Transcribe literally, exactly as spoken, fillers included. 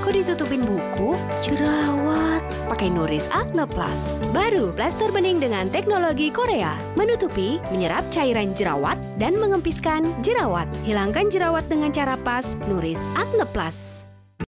Kok ditutupin buku? Jerawat. Pakai Nuris Acne Plus. Baru plaster bening dengan teknologi Korea. Menutupi, menyerap cairan jerawat, dan mengempiskan jerawat. Hilangkan jerawat dengan cara pas, Nuris Acne Plus.